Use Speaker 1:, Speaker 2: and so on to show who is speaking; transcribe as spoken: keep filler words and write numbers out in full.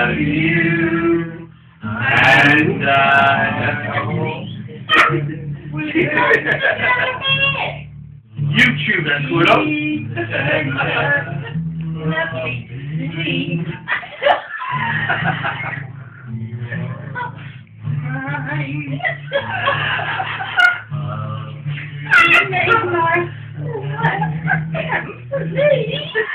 Speaker 1: love you, and I. YouTube that, Pluto.
Speaker 2: Neymar.